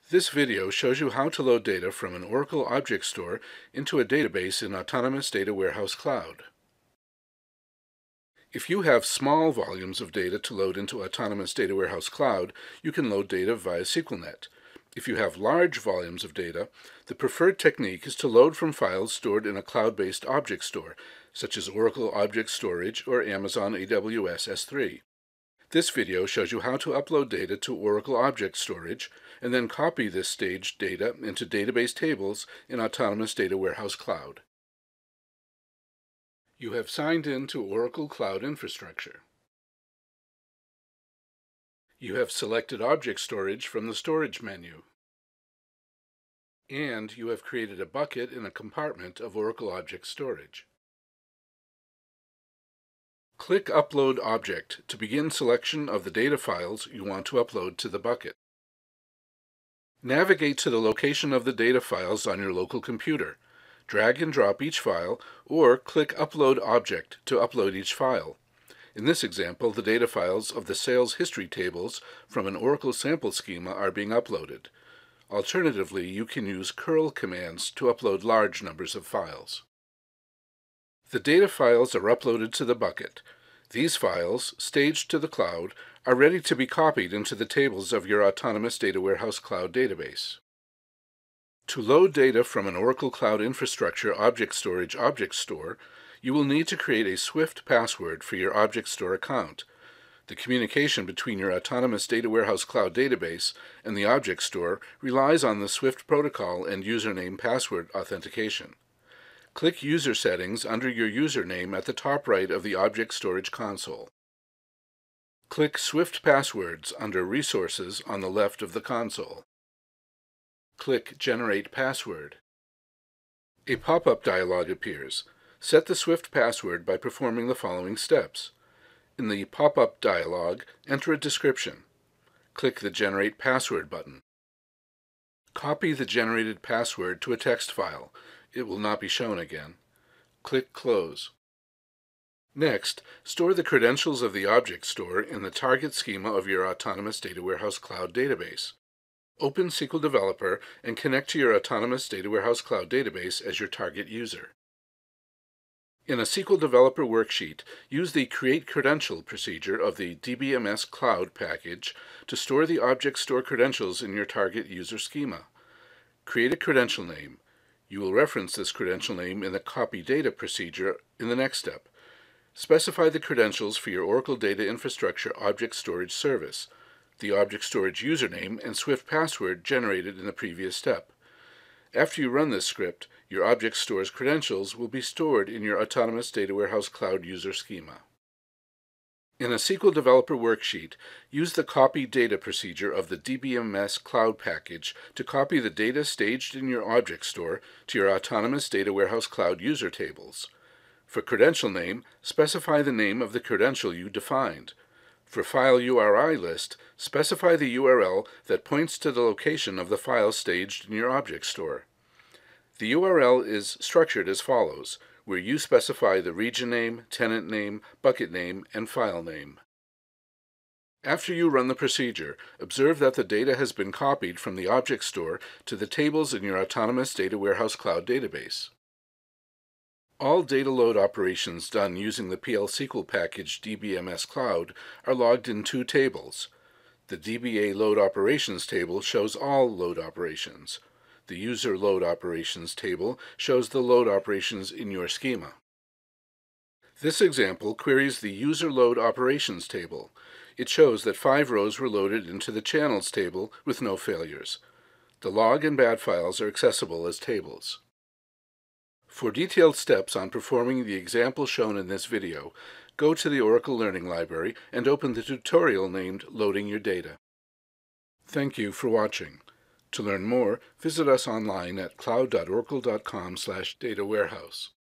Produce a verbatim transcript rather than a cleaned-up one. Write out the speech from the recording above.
This video shows you how to load data from an Oracle Object Store into a database in Autonomous Data Warehouse Cloud. If you have small volumes of data to load into Autonomous Data Warehouse Cloud, you can load data via S Q L Net. If you have large volumes of data, the preferred technique is to load from files stored in a cloud-based object store, such as Oracle Object Storage or Amazon A W S S three. This video shows you how to upload data to Oracle Object Storage and then copy this staged data into database tables in Autonomous Data Warehouse Cloud. You have signed in to Oracle Cloud Infrastructure. You have selected Object Storage from the Storage menu. And you have created a bucket in a compartment of Oracle Object Storage. Click Upload Object to begin selection of the data files you want to upload to the bucket. Navigate to the location of the data files on your local computer. Drag and drop each file, or click Upload Object to upload each file. In this example, the data files of the sales history tables from an Oracle sample schema are being uploaded. Alternatively, you can use curl commands to upload large numbers of files. The data files are uploaded to the bucket. These files, staged to the cloud, are ready to be copied into the tables of your Autonomous Data Warehouse Cloud database. To load data from an Oracle Cloud Infrastructure Object Storage Object Store, you will need to create a Swift password for your Object Store account. The communication between your Autonomous Data Warehouse Cloud database and the Object Store relies on the Swift protocol and username password authentication. Click User Settings under your username at the top right of the Object Storage console. Click Swift Passwords under Resources on the left of the console. Click Generate Password. A pop-up dialog appears. Set the Swift password by performing the following steps. In the pop-up dialog, enter a description. Click the Generate Password button. Copy the generated password to a text file. It will not be shown again. Click Close. Next, store the credentials of the Object Store in the target schema of your Autonomous Data Warehouse Cloud database. Open S Q L Developer and connect to your Autonomous Data Warehouse Cloud database as your target user. In a S Q L Developer worksheet, use the Create Credential procedure of the D B M S Cloud package to store the Object Store credentials in your target user schema. Create a credential name. You will reference this credential name in the Copy Data procedure in the next step. Specify the credentials for your Oracle Data Infrastructure Object Storage service, the Object Storage username and Swift password generated in the previous step. After you run this script, your Object Store's credentials will be stored in your Autonomous Data Warehouse Cloud user schema. In a S Q L Developer worksheet, use the Copy Data procedure of the D B M S Cloud package to copy the data staged in your Object Store to your Autonomous Data Warehouse Cloud user tables. For credential name, specify the name of the credential you defined. For file U R I list, specify the U R L that points to the location of the file staged in your Object Store. The U R L is structured as follows, where you specify the region name, tenant name, bucket name, and file name. After you run the procedure, observe that the data has been copied from the Object Store to the tables in your Autonomous Data Warehouse Cloud database. All data load operations done using the P L S Q L package D B M S Cloud are logged in two tables. The D B A Load Operations table shows all load operations. The User Load Operations table shows the load operations in your schema. This example queries the User Load Operations table. It shows that five rows were loaded into the Channels table with no failures. The log and bat files are accessible as tables. For detailed steps on performing the example shown in this video, go to the Oracle Learning Library and open the tutorial named Loading Your Data. Thank you for watching. To learn more, visit us online at cloud dot oracle dot com slash data warehouse.